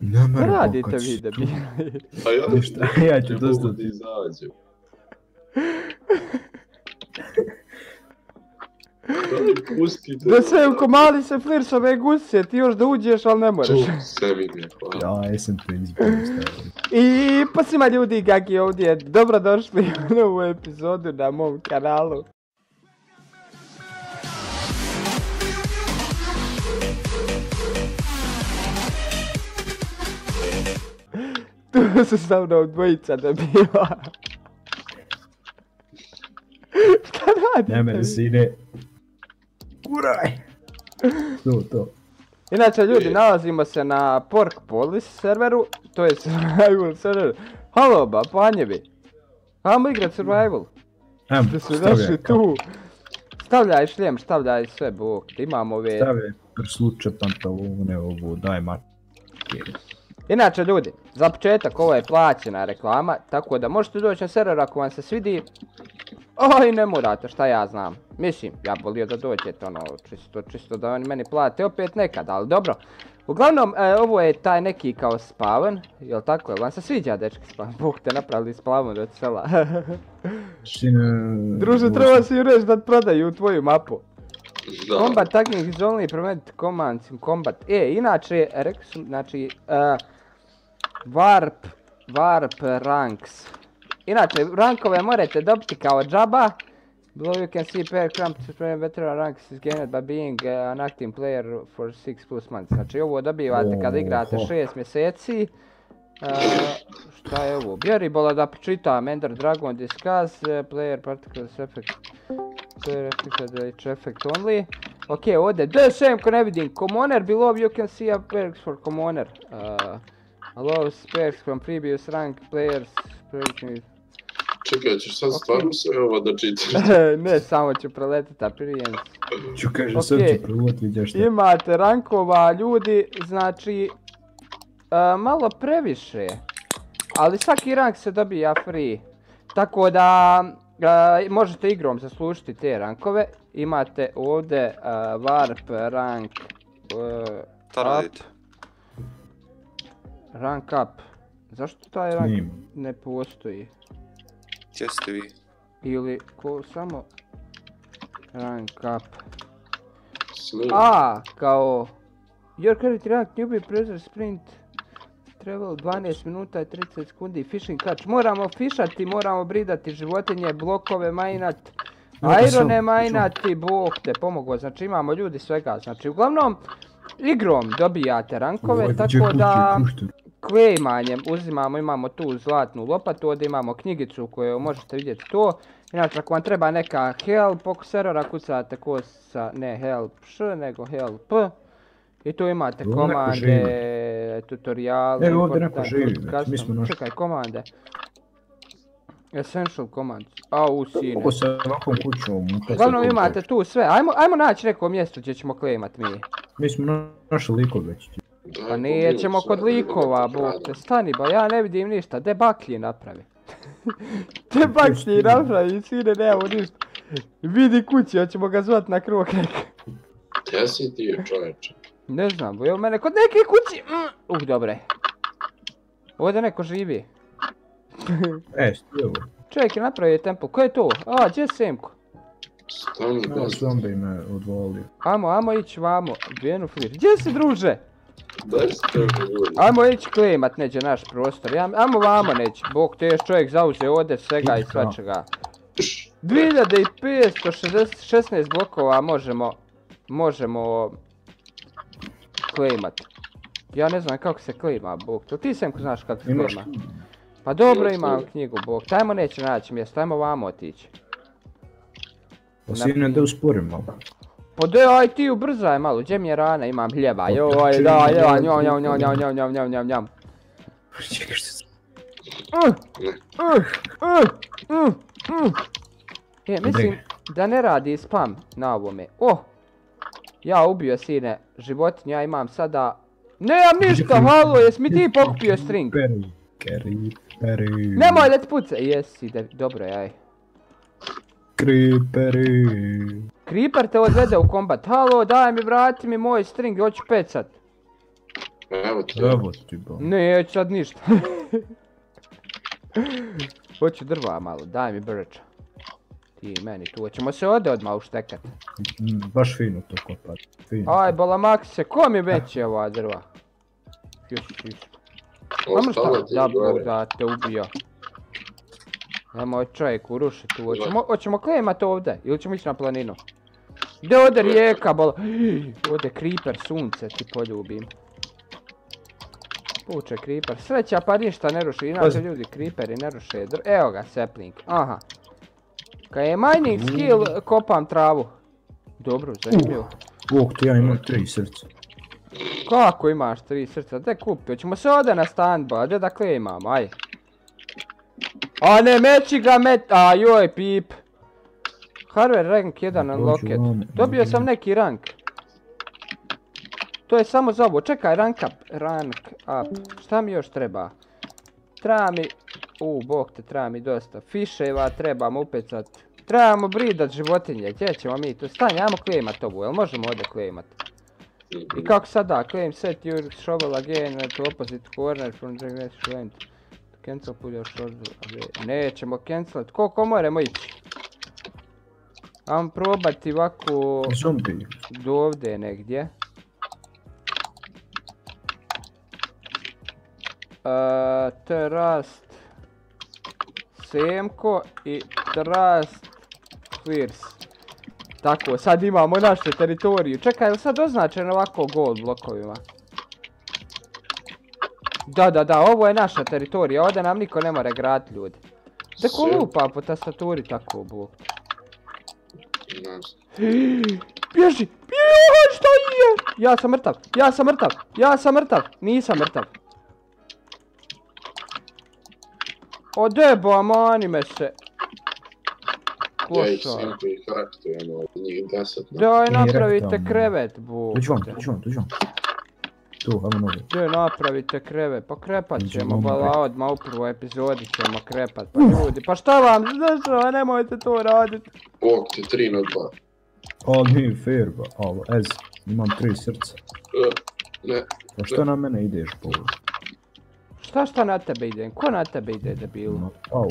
Ne Šta mre, radite kad vi si tu. debili? Pa ja Ništa, ja ću ne mogu dosta da izađem. Daj, pustite. Da se u komali se flirsove gusije, ti još da uđeš, ali ne Tu moraš. se vidi, hvala. Ja, jesam te izbjeno stavio. I pa svima ljudi kaki ovdje, dobrodošli u novu epizodu na mom kanalu. Tu su sa mnom dvojica debila. Šta radite? Ne mene sine. Kuraj! To. Inače ljudi, nalazimo se na Pork Police serveru, to je survival server. Halo ba, panjevi. Hajmo igrat survival. Da su našli tu. Stavljaj šljem, stavljaj sve, bok, imamo ove... Stavljaj prsluče, pantalone, ovo, daj mačke. Inače ljudi, za početak ovo je plaćena reklama, tako da možete doći na server ako vam se svidi. Oj, ne morate, šta ja znam. Mislim, ja volio da dođete ono, čisto da oni meni plate opet nekad, ali dobro. Uglavnom, ovo je taj neki kao spawn, jel tako, jel vam se sviđa dečki spawn? Bog te napravili spawn od sela. Druže, treba si reći da prodaju tvoju mapu. Da. Combat tagging is only permitted commands in combat. Inače, rekli su, znači, warp ranks. Inače, rankove morate dobiti kao džaba. Below you can see pair cramp veteran ranks is gained by being an active player for 6+ months. Znači, ovo dobivate kada igrate 6 mjeseci. Šta je ovo? Bjeribola da čitam, Ender Dragon Discuss, player particles effect. Player effect only. Ok, ovdje, DSM ko ne vidim, commoner, below you can see a perks for commoner. Allows perks from previous rank players. Čekaj, ćeš sad stvarno sve ovo da čitaš? Ne, samo ću preletiti appearance. Ću kaže, sad ću provat, vidješ šta. Imate rankova ljudi, znači, malo previše. Ali svaki rank se dobija free. Tako da, možete igrom zaslužiti te rankove. Imate ovdje warp rank up. Rank up. Zašto taj rank ne postoji? Gdje ste vi? Ili samo rank up. Snim. Kao your current rank newbie pressure sprint travel 12 minuta i 30 sekundi fishing catch. Moramo fišati, moramo bridati životinje, blokove majnat, irone majnati, bog te pomogao. Znači imamo ljudi svega. Znači uglavnom igrom dobijate rankove, tako da klejmanjem uzimamo, imamo tu zlatnu lopatu, ovdje imamo knjigicu koju možete vidjeti to. Inače ako vam treba neka help oko servera kucate kosa, ne help š, nego help. I tu imate komande, tutoriale. Evo ovdje neko živi, mi smo našli. Čekaj, komande. Essential commands. Sine. Ovo sa ovakvom kućom. Uglavnom imate tu sve, ajmo naći neko mjesto gdje ćemo klejmat mi. Mi smo našli likove već. Pa nećemo kod likova, bog te stani, ba ja ne vidim ništa, debaklji napravi. Debaklji napravi, sine, nemamo ništa. Vidi kući, hoćemo ga zvat na krok neka. Gdje si ti, čovječe? Ne znam, bo je u mene kod neke kući. Dobre. Ovdje neko živi. Stijevo. Čovjek je napravio temple, ko je to? Gdje je Semko? Stani da se... Zombie me odvolio. Ajmo ići vamo, Dvijenu flir. Gdje si, druže? Daj se tebi ljudi. Ajmo ići klejmat neđe naš prostor, ajmo vamo neći. Bog te još čovjek zauze ovdje svega i svačega. 2516 blokova možemo klejmat. Ja ne znam kako se klejma, bog to. Ti Semko znaš kako se klejma. Pa dobro imam knjigu, bog. Tajmo neće naći mjesto, ajmo vamo otići. Pa sine da usporim malo. Pa aj ti ubrzaj malo, gdje mi je rana, imam hljeba, joj, njom. Čekaj što se... Mislim da ne radi spam na ovome. Ja ubio sine životinja, ja imam sada... Nemam ništa, halo, jes mi ti pokupio string? Nemoj da ti puca, jesi, dobro je, aj. Creeper te odvede u kombat, halo, daj mi, vrati mi moj string, hoću pecat. Evo ti. Evo ti ba. Neću sad ništa. Hoću drva malo, daj mi brča. Ti meni tu, hoćemo se odmah uštekat. Baš fino to kopat. Fino. Aj, balamakse, ko mi veće ova drva? Ajmo šta, da Bog da te ubio. Nemoj čovjeku rušit tu, hoćemo klemat ovdje ili ćemo ići na planinu? Gdje ode rijeka, bala... Ode creeper, sunce ti poljubim. Puče creeper, sreća pa ništa ne ruši, inače ljudi creeperi ne ruše evo ga sapling, aha. Kad je mining skill, kopam travu. Dobro, zanimljivo. Bog ti, ja imam 3 srca. Kako imaš 3 srca, gdje kupi, hoćemo se ovdje na standba, gdje dakle imamo, aj. A ne meći ga a joj pip. Hardware rank 1 unlocked, dobio sam neki rank. To je samo za ovo, čekaj, rank up, šta mi još treba? Treba mi, bog te, treba mi dosta fiševa, trebamo upecat, trebamo bridat životinje, gdje ćemo mi tu, stanje, ajmo claimat ovu, jel možemo ovdje claimat? I kako sada, claim set your shovel again to opposite corner from the next land, cancel pull your shovel, nećemo cancelat, koliko moramo ići? Ajmo probati ovako, Zombi. do ovdje negdje. Trust Semko i Trust Clears. Tako, sad imamo našu teritoriju. Čekaj, je li sad označeno ovako gold blokovima? Da, ovo je naša teritorija, ovdje nam niko ne more graditi ljudi. Tako lupa po tastaturi tako, bog. Bježi! Šta je? Ja sam mrtav, nisam mrtav. Odeba, mani me se. Ja ih Semko i haraktujemo, njih 10. Daj napravite krevet, bog. Dođi vam. Tu, ajmo novi. Daj napravite krevet, pa krepat ćemo, bala odmah u prvoj epizodi ćemo krepat, pa ljudi, pa šta vam, zašto, nemojte to radit. Bog ti 3 na 2. Ali nije fair ba, imam 3 srca. Ne. Pa šta na mene ideš po ovo? Šta na tebe ide? Ko na tebe ide, debilu?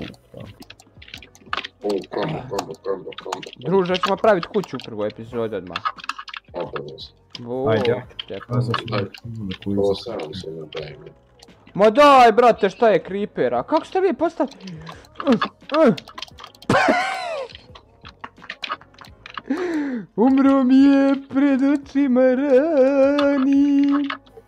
Kombo. Druže, ćemo pravit kuću u prvoj epizodi odmah. Ajde. Ovo sam se napravim. Ma daj, brate, šta je creepera? Kako ste vi postavili? Umro mi je pred očima rani.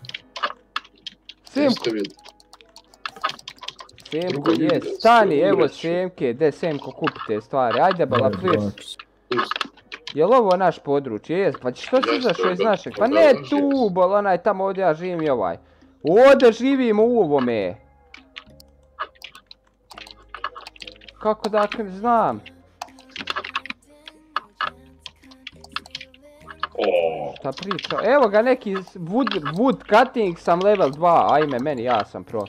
Semko, jes, stani, evo Semke, gdje Semko kupi te stvari, ajde bala please. Jel ovo naš područje, jes, pa što si izašao iz našeg, pa ne tu, bol, onaj tamo ovdje ja živim i ovaj. Ovdje živimo u ovome. Kako da znam? Šta priča, evo ga neki wood cutting sam level 2, ajme meni, ja sam pro.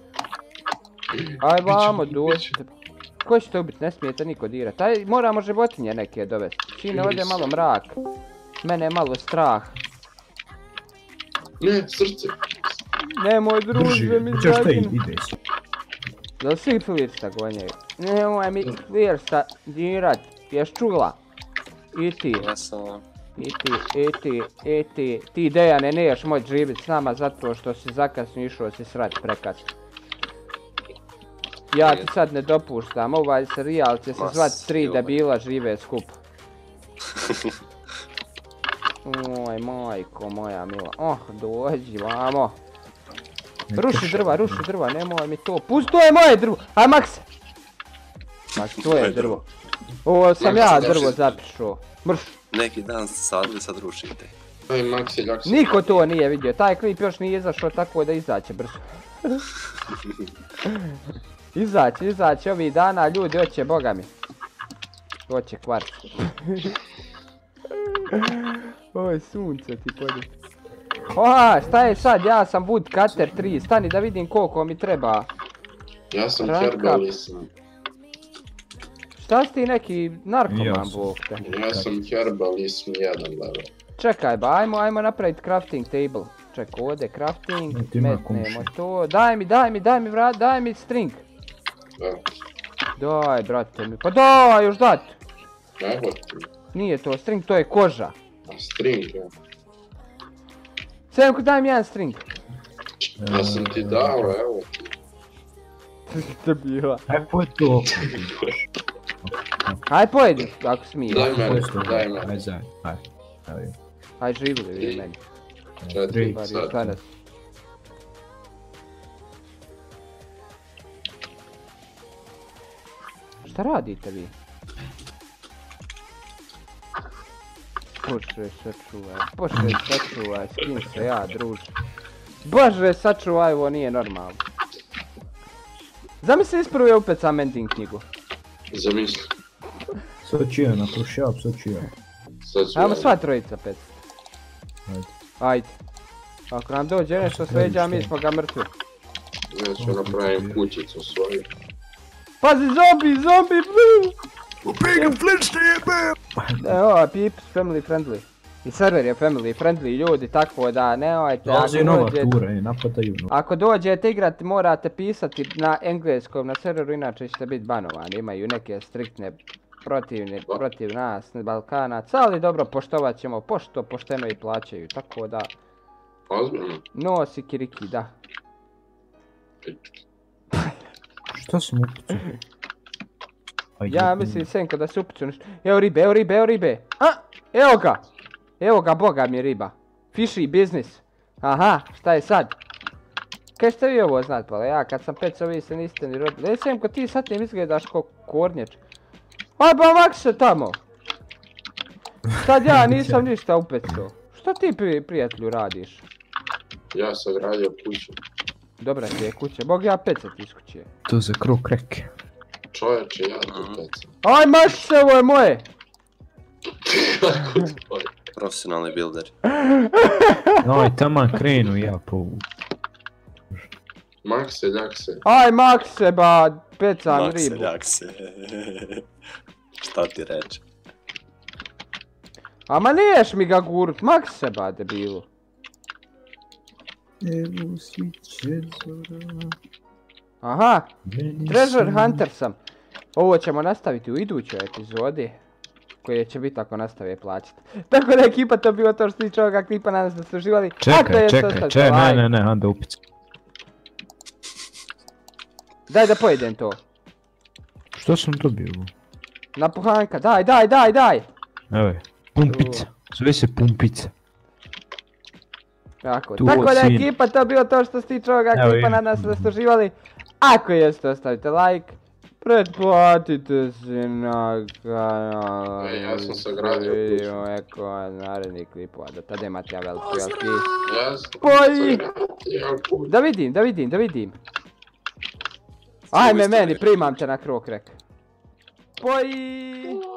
Aj vamo, dođite. Ko će te ubiti, ne smijete niko dirat. Aj, moramo životinje neke dovesti. Čine ovdje malo mrak. Mene je malo strah. Ne, srce. Nemoj druže mi zaginu. Ideš. Da li svi Clearsta gonjaju? Nemoj mi Clearsta dirat. Ješ čula? I ti. Ja sam... I ti. Ti Dejane neš moći živjeti s nama zato što si zakasno išao si srati prekasno. Ja ti sad ne dopuštam, ovaj serijal će se zvati 3 debila žive skupa. Oj, majko moja mila, dođi vamo. Ruši drva, nemoj mi to, pusti, to je moje drvo, aj Max! Max, to je drvo. Ovo sam ja drvo zapišao, mrš. Neki dan ste sadili, sad rušite. Aj Max je ljak se. Niko to nije vidio, taj klip još nije izašao tako da izaće brzo. Izaći ovih dana, ljudi hoće, boga mi. Hoće kvart. Oj, sunce ti podi. Šta je sad, ja sam wood cutter 3, stani da vidim koliko mi treba. Ja sam herbalism. Šta si ti neki narkoman, bog te? Ja sam herbalism 1 level. Čekaj ba, ajmo napraviti crafting table. Ček, ovdje crafting, Ti ima metnemo komšija. to. Daj mi string. Evo, Daj, brate mi, pa daj još dat. evo ti. Nije to string, to je koža. A string, ja. Semko, daj mi jedan string. Ja sam ti dao, evo ti. Debila. Aj, pojď to. Aj pojedi, ako smiješ. Daj meni, Pojď to. daj meni. Aj, zaj. Aj. Aj. Aj živili vi meni. 4 Bar još sad. danas. Šta radite vi? Bože sačuvaj, s kim se ja družim. Bože sačuvaj, ovo nije normalno. Zamisli isprvo je opet sam ending knjigu. Zamisli. Sad ću ja napušao, sad ću ja. Sad ću Ajmo ja. sva trojica pet. Ajde. Ajde. Ako nam dođe nešto s leđa, mi smo ga mrtvi. Ja ću napravim kućicu svoju. Pazi, zombi! Big Flintstone jebe! Evo, Pips family friendly. I server je family friendly, ljudi, tako da nemojte, Dolazi nova tura, napadaju nova. ako dođete igrati morate pisati na engleskom na serveru, inače ćete biti banovani, imaju neke striktne protiv nas, Balkanaca, ali dobro, poštovat ćemo, pošto pošteno i plaćaju, tako da, Ozbiljno? no sikiriki, da. Šta sam upucao? Ja mislim, Senko, da se upuću nešto. Evo ribe. Evo ga, boga mi riba. Fishy business. Aha, šta je sad? Kaj ste vi ovo znat, pala? Ja kad sam pec ovi se niste ni rodili. Senko, ti sad tim izgledaš ko kornjač. Aj ba mak se tamo. Sad ja nisam ništa upecao. Šta ti prijatelju radiš? Ja sam radio kuću. Dobra ti je kuća, bog ja pecat iz kuće. To za krok reke. Čovječe, ja tu pecam. Aj maš se, ovo je moje! Kako tvoj? Profesionalni builder. Aj, taman krenu ja povuku. Mak se, ljak se. Aj mak se ba, pecam ribu. Seljak se. Šta ti reče? Ama niješ mi ga gurut, mak se ba debilu. Evo sviće zora. Aha, Treasure Hunter sam. Ovo ćemo nastaviti u idućoj epizodi. Koje će biti ako nastave plaćati. Tako da ekipa, to bilo to što tiče ovoga klipa, nadam se da ste uživali. Čekaj, ne, onda upicu. Daj da pojedem to. Što sam dobio? Napuhanka, daj! Evo je, pumpica. Zove se pumpica. Tako Tu da sin. ekipa, to bilo to što se tiče ovoga Evo klipa, je. nadam se da ste uživali. Ako jeste, ostavite like. Pretplatite se na kanal. Ja sam sagradio kuću. Eko narednih klipova, do tada imate ja veliki. Ja sam Poji. sagradio kuću. Da vidim. Ajme meni, primam te na krok rek. Poji!